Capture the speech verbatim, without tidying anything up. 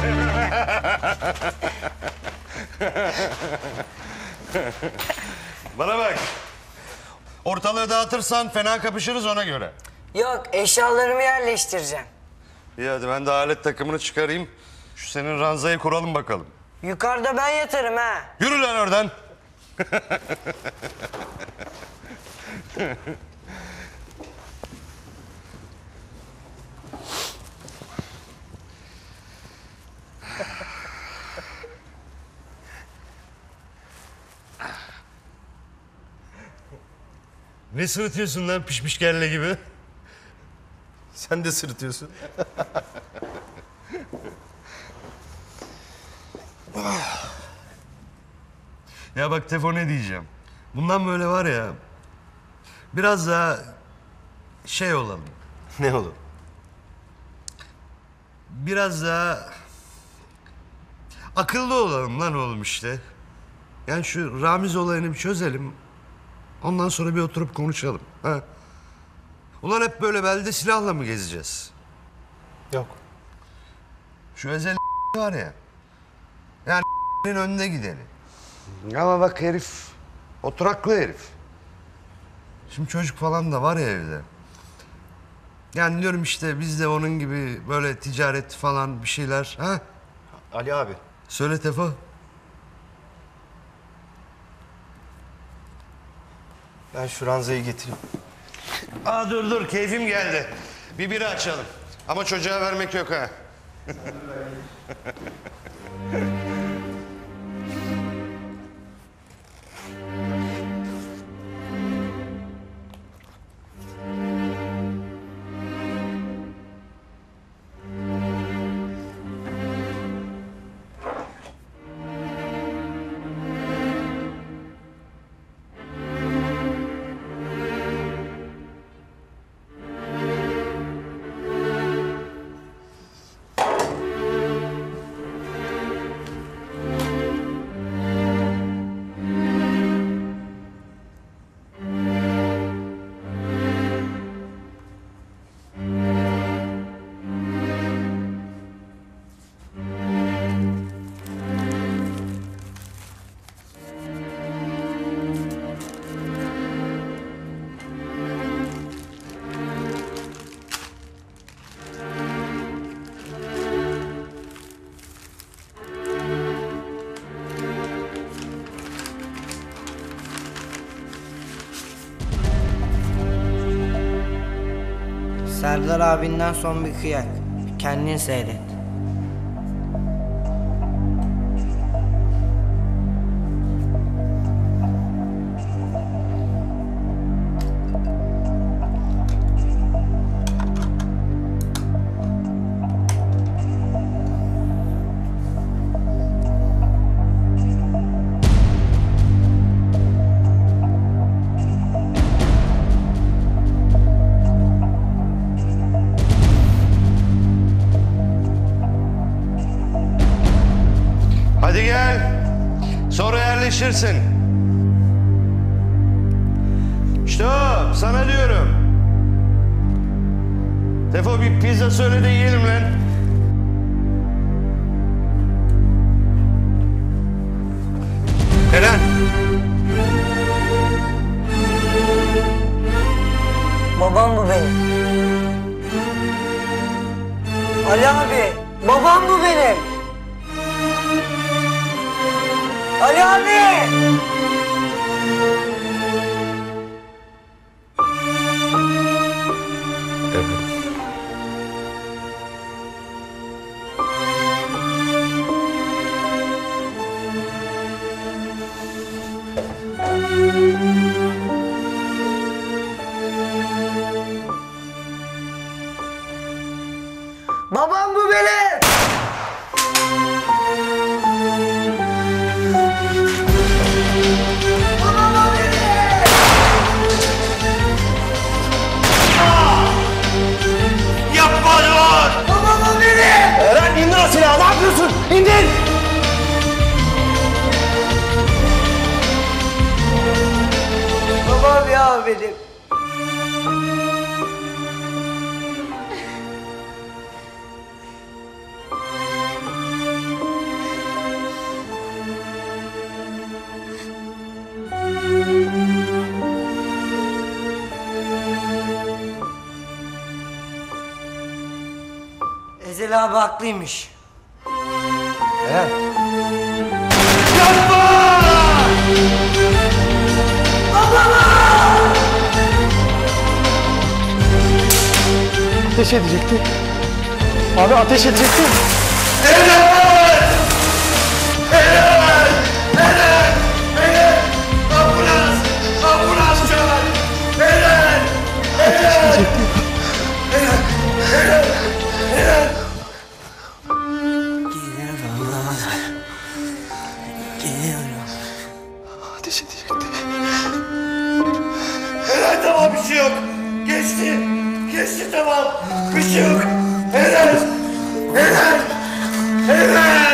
Bana bak. Ortalığı dağıtırsan fena kapışırız ona göre. Yok, eşyalarımı yerleştireceğim. İyi hadi ben de alet takımını çıkarayım. Şu senin ranzayı kuralım bakalım. Yukarıda ben yatarım ha. Yürü lan oradan. Ne sırıtıyorsun lan pişmiş kelle gibi? Sen de sırıtıyorsun. Ya bak Tefo ne diyeceğim. Bundan böyle var ya... Biraz daha... Şey olalım. Ne olur? Biraz daha... Akıllı olalım lan oğlum işte. Yani şu Ramiz olayını bir çözelim. Ondan sonra bir oturup konuşalım. Ha? Ulan hep böyle belde silahla mı gezeceğiz? Yok. Şu Ezel var ya... Yani önünde gideni. Ama bak herif... Oturaklı herif. Şimdi çocuk falan da var ya evde. Yani diyorum işte biz de onun gibi böyle ticaret falan bir şeyler. Ha? Ali abi. Söyle Tefo. Ben şu ranzayı getireyim. Aa dur dur keyfim geldi. Bir bira açalım. Ama çocuğa vermek yok ha. Serdar abinden son bir kıyak. Kendin seyret. Hadi gel. Sonra yerleşirsin. İşte o, sana diyorum. Tefo bir pizza söyle de yiyelim lan. Eren. Babam bu benim. Ali abi, babam bu benim. Ali abi! Babam bu benim! İndir! Babam ya benim. Ezel abi haklıymış. Eren. Ateş edecekti. Abi ateş edecekti. Ambulans! Ambulans çağır! Eren! Ateş edecekti. Geliyorum Ramazan. Geliyorum. Ateş edecekti. Eren tamam bir şey yok. Geçti. Geçti tamam. Bir şey yok. Eren! Eren! Eren!